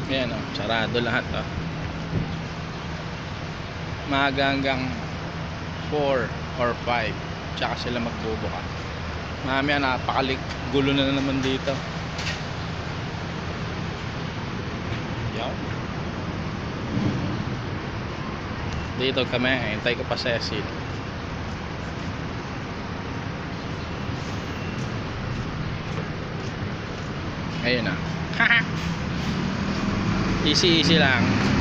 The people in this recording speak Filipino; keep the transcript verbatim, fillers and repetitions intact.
Ayan o, sarado lahat o. Maaga hanggang four or five tsaka sila magbubuka. Mamaya napakalik gulo na naman dito. Yan. Dito kami, hintay ko pa Cecil. Ayun na. Easy easy lang.